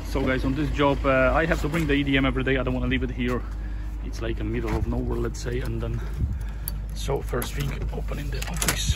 So guys, on this job I have to bring the EDM every day. I don't want to leave it here. It's like a middle of nowhere, let's say. And then so first thing, opening the office,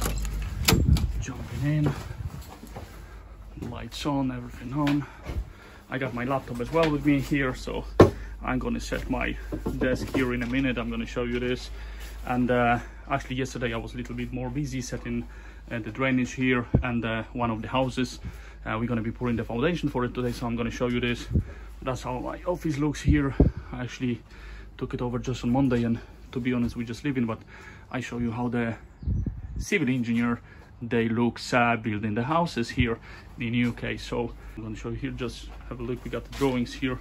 jumping in, lights on, everything on. I got my laptop as well with me here, so I'm gonna set my desk here in a minute. I'm gonna show you this. And actually yesterday I was a little bit more busy setting the drainage here and one of the houses. We're gonna be pouring the foundation for it today, so I'm gonna show you this. That's how my office looks here. I actually took it over just on Monday, and to be honest, we're just living, but I show you how the civil engineer they looks building the houses here in UK. So I'm gonna show you here, just have a look. We got the drawings here.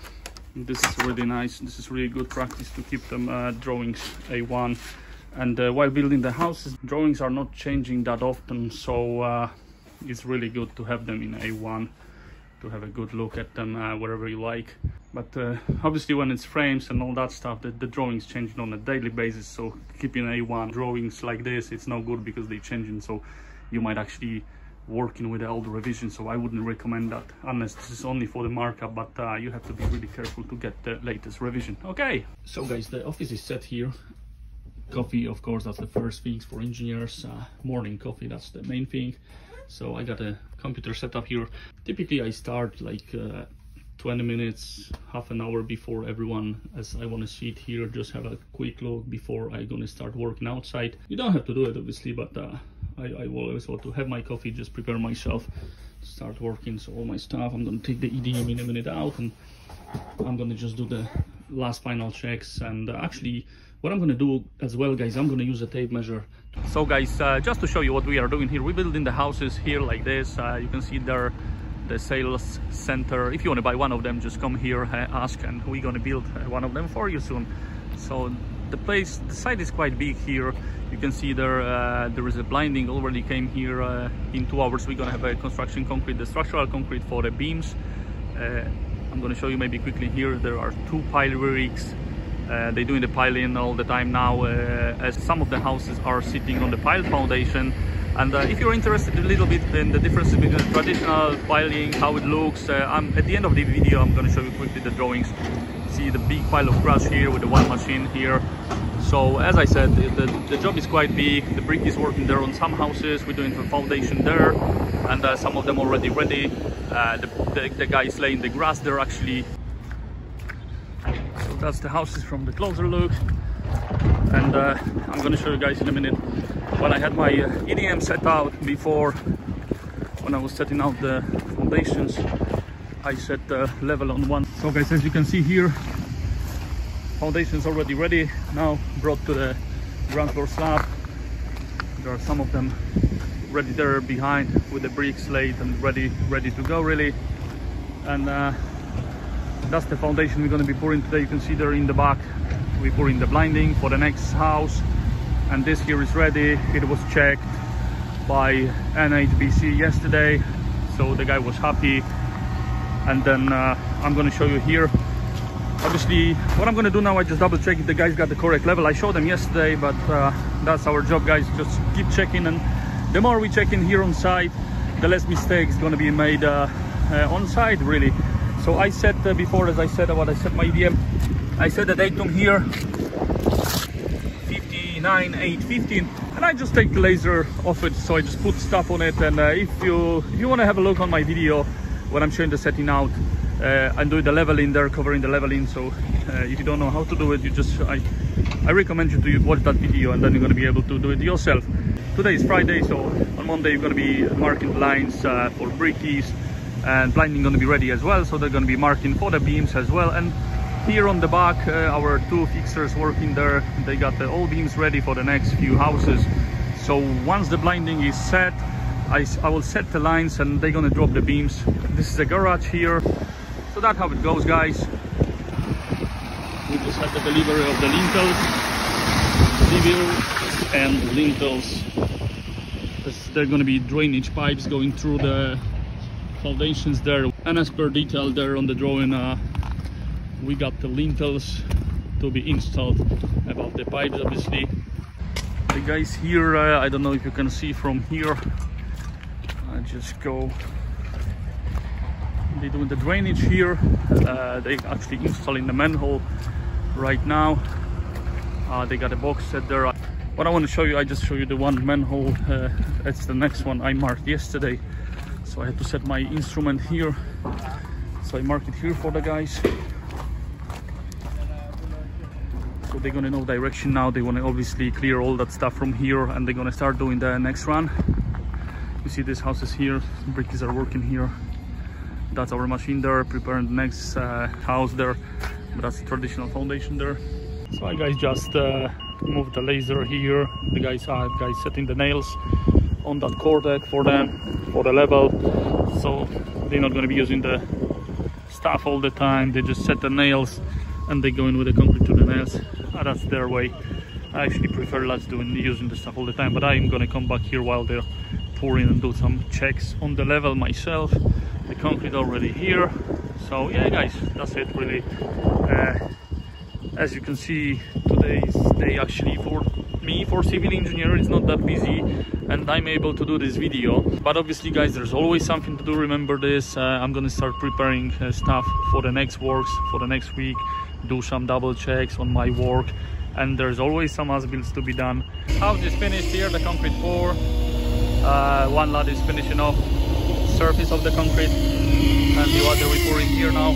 This is really nice. This is really good practice to keep them drawings A1. And while building the houses, drawings are not changing that often, so it's really good to have them in A1 to have a good look at them wherever you like. But obviously when it's frames and all that stuff, the drawings changing on a daily basis, so keeping A1 drawings like this, it's no good because they're changing, so you might actually working with the old revision. So I wouldn't recommend that unless this is only for the markup, but you have to be really careful to get the latest revision. Okay, so guys, the office is set here. Coffee, of course, that's the first things for engineers. Morning coffee, that's the main thing. So I got a computer set up here. Typically I start like 20 minutes, half an hour before everyone, as I want to see it here, just have a quick look before I gonna start working outside. You don't have to do it obviously, but I always want to have my coffee, just prepare myself, start working. So all my stuff, I'm gonna take the EDM in a minute out, and I'm gonna just do the last final checks. And actually what I'm gonna do as well, guys, I'm gonna use a tape measure. So guys, just to show you what we are doing here, we're building the houses here like this. You can see there the sales center. If you want to buy one of them, just come here, ask, and we're gonna build one of them for you soon. So the site is quite big here. You can see there is a blinding already came here. In 2 hours we're gonna have a construction concrete, the structural concrete for the beams. I'm gonna show you maybe quickly here. There are 2 pile rigs. They're doing the piling all the time now, as some of the houses are sitting on the pile foundation. And if you're interested a little bit in the differences between the traditional piling, how it looks, at the end of the video I'm going to show you quickly the drawings. See the big pile of crush here with the one machine here. So as I said, the job is quite big. The brick is working there on some houses. We're doing the foundation there, and some of them already ready. The guy is laying the grass there actually. So that's the houses from the closer look. And I'm going to show you guys in a minute when I had my EDM set out before. When I was setting out the foundations, I set the level on 1. So guys, as you can see here, foundations already ready now, brought to the ground floor slab. There are some of them ready there behind with the bricks laid and ready to go really. And that's the foundation we're going to be pouring today. You can see there in the back we're pouring the blinding for the next house, and this here is ready. It was checked by NHBC yesterday, so the guy was happy. And then I'm going to show you here. Obviously what I'm going to do now, I just double check if the guys got the correct level. I showed them yesterday, but that's our job, guys, just keep checking. And the more we check in here on site, the less mistakes going to be made on site really. So I set before, as I said, what I set my EDM, I set the datum here 59/8/15, and I just take the laser off it, so I just put stuff on it. And if you want to have a look on my video when I'm showing the setting out, I'm doing the leveling there, covering the leveling. So if you don't know how to do it, you just I recommend you to watch that video, and then you're going to be able to do it yourself. Today is Friday, so on Monday you're going to be marking lines for brickies, and blinding going to be ready as well, so they're going to be marking for the beams as well. And here on the back, our 2 fixers working there, they got the all beams ready for the next few houses. So once the blinding is set, I will set the lines and they're gonna drop the beams. This is a garage here, so that's how it goes, guys. We just had the delivery of the lintels, and lintels. There are gonna be drainage pipes going through the foundations there, and as per detail there on the drawing, we got the lintels to be installed above the pipes, obviously. The guys here, I don't know if you can see from here, I just go They're doing the drainage here. They actually installing the manhole right now. They got a box set there. What I want to show you, I just show you the one manhole. It's the next one I marked yesterday, so I had to set my instrument here, so I marked it here for the guys, so they're gonna know direction now. They want to obviously clear all that stuff from here, and they're gonna start doing the next run. You see these houses here, brickies are working here. That's our machine there, preparing the next house there, but that's the traditional foundation there. So I guys just moved the laser here. The guys are setting the nails on that core deck for the level, so they're not going to be using the stuff all the time. They just set the nails and they go in with the concrete to the nails. That's their way. I actually prefer less using the stuff all the time, but I'm going to come back here while they're pouring and do some checks on the level myself. The concrete already here, so yeah guys, that's it really. As you can see, today's day actually for me, for civil engineer, is not that busy, and I'm able to do this video. But obviously guys, there's always something to do. Remember this, I'm gonna start preparing stuff for the next works, for the next week, do some double checks on my work, and there's always some as-builds to be done. House is finished here, the concrete pour. One lad is finishing off surface of the concrete, and the other we're pouring here now.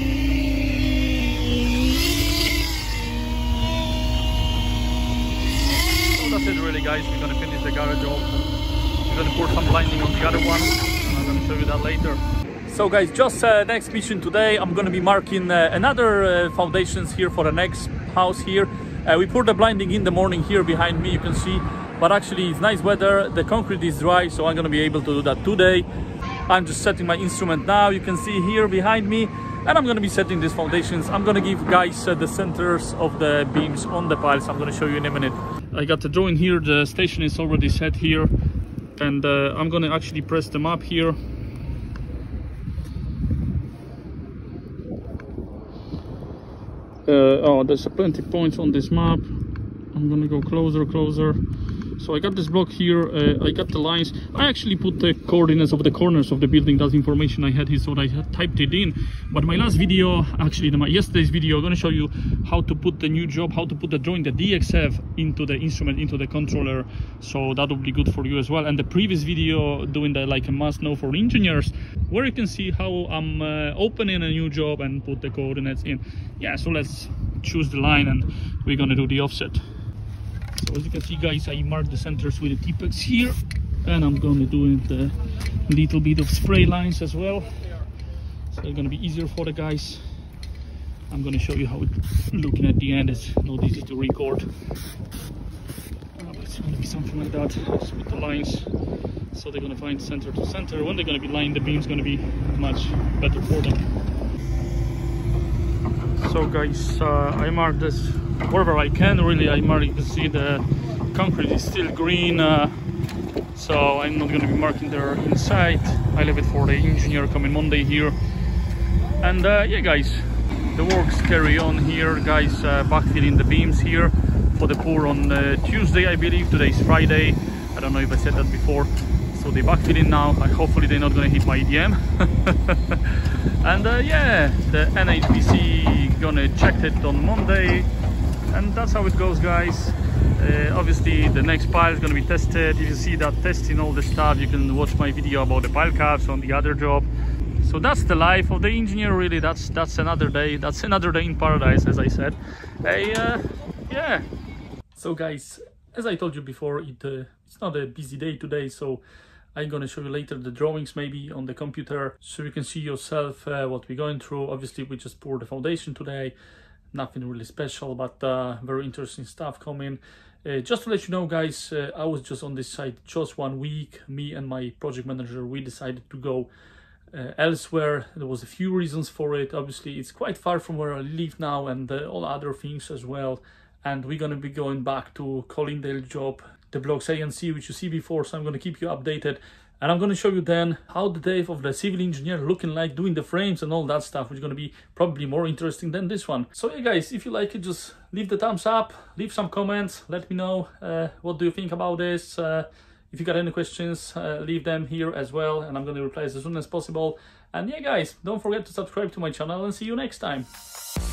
That's it really guys, we're gonna finish the garage off. We're gonna pour some lining on the other one, and I'm gonna show you that later. So guys, just next mission today, I'm gonna be marking another foundations here for the next house here. We poured the blinding in the morning here behind me, you can see, but actually it's nice weather, the concrete is dry, so I'm gonna be able to do that today. I'm just setting my instrument now, you can see here behind me, and I'm gonna be setting these foundations. I'm gonna give guys the centers of the beams on the piles. I'm gonna show you in a minute. I got the drawing here, the station is already set here, and I'm gonna actually press them up here. Oh, there's plenty of points on this map. I'm gonna go closer. So I got this block here, I got the lines. I actually put the coordinates of the corners of the building. That's information I had here, so I had typed it in. But my last video, actually yesterday's video, I'm going to show you how to put the new job, how to put the drawing, the DXF into the instrument, into the controller. So that will be good for you as well. And the previous video doing the like a must know for engineers, where you can see how I'm opening a new job and put the coordinates in. Yeah, so let's choose the line and we're going to do the offset. So as you can see guys, I marked the centers with the T-Pex here, and I'm going to do it a little bit of spray lines as well, so it's going to be easier for the guys. I'm going to show you how it's looking at the end. It's not easy to record, but it's going to be something like that. Just with the lines, so they're going to find center to center. When they're going to be lined, the beam's going to be much better for them. So guys, I marked this wherever I can, really. I mark, you can see the concrete is still green, so I'm not going to be marking there inside. I leave it for the engineer coming Monday here. And yeah guys, the works carry on here guys. Backfilling the beams here for the pour on Tuesday, I believe. Today's Friday, I don't know if I said that before. So they backfilling now. Hopefully they're not going to hit my EDM. And yeah, the NHBC gonna check it on Monday, and that's how it goes guys. Obviously the next pile is gonna be tested. If you see that testing all the stuff, you can watch my video about the pile caps on the other job. So that's the life of the engineer really. That's another day. That's another day in paradise, as I said. Yeah. So guys, as I told you before, it's not a busy day today, so I'm gonna show you later the drawings maybe on the computer, so you can see yourself what we're going through. Obviously we just poured the foundation today, nothing really special, but very interesting stuff coming. Just to let you know guys, I was just on this site just 1 week. Me and my project manager, we decided to go elsewhere. There was a few reasons for it. Obviously it's quite far from where I live now, and all other things as well. And we're gonna be going back to Collindale job, the blocks A and C, which you see before, so I'm going to keep you updated, and I'm going to show you then how the day of the civil engineer looking like, doing the frames and all that stuff, which is going to be probably more interesting than this one. So yeah guys, if you like it, just leave the thumbs up, leave some comments, let me know what do you think about this. If you got any questions, leave them here as well, and I'm going to reply as soon as possible. And yeah, guys, don't forget to subscribe to my channel, and see you next time.